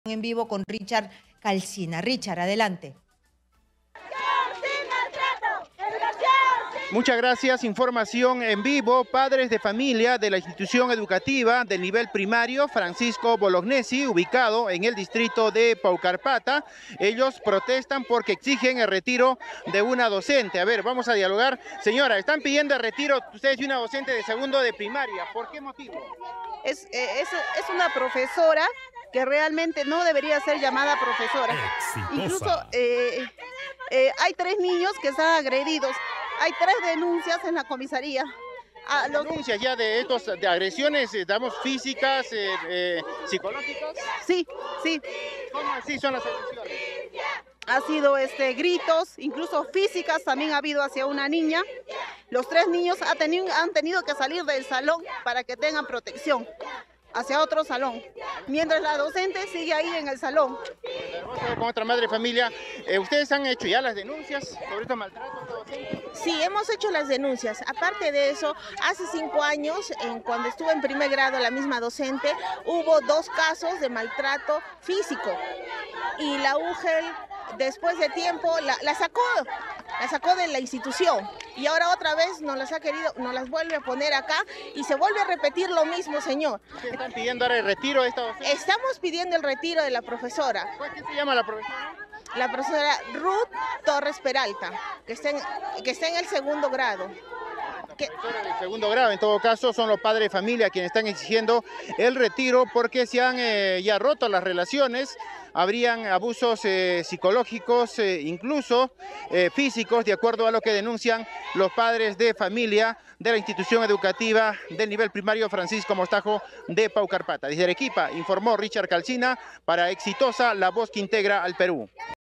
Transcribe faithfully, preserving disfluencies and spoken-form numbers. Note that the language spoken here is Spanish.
En vivo con Richard Calcina. Richard, adelante. Muchas gracias. Información en vivo. Padres de familia de la institución educativa del nivel primario Francisco Bolognesi, ubicado en el distrito de Paucarpata. Ellos protestan porque exigen el retiro de una docente. A ver, vamos a dialogar. Señora, están pidiendo el retiro ustedes de una docente de segundo de primaria. ¿Por qué motivo? Es, es, es una profesora que realmente no debería ser llamada profesora. Exitosa. Incluso eh, eh, hay tres niños que están agredidos. Hay tres denuncias en la comisaría. A los... ¿Denuncias ya de estos de agresiones, digamos, físicas, eh, eh, psicológicas? Sí, sí. ¿Cómo así son las agresiones? Ha sido este, gritos, incluso físicas también ha habido hacia una niña. Los tres niños ha tenido, han tenido que salir del salón para que tengan protección hacia otro salón, mientras la docente sigue ahí en el salón. Vamos a ver con otra madre de familia. Eh, ¿Ustedes han hecho ya las denuncias sobre estos maltratos docentes? Sí, hemos hecho las denuncias. Aparte de eso, hace cinco años, en, cuando estuve en primer grado, la misma docente, hubo dos casos de maltrato físico. Y la U G E L, después de tiempo, la, la sacó, la sacó de la institución. Y ahora otra vez nos las ha querido, nos las vuelve a poner acá y se vuelve a repetir lo mismo, señor. ¿Qué están pidiendo ahora el retiro de esta docente? Estamos pidiendo el retiro de la profesora. ¿Qué se llama la profesora? La profesora Ruth Torres Peralta, que está en, que está en el segundo grado. Que... del segundo grado, en todo caso, son los padres de familia quienes están exigiendo el retiro porque se han eh, ya roto las relaciones. Habrían abusos eh, psicológicos, eh, incluso eh, físicos, de acuerdo a lo que denuncian los padres de familia de la institución educativa del nivel primario Francisco Mostajo de Paucarpata. Desde Arequipa, informó Richard Calcina para Exitosa, la voz que integra al Perú.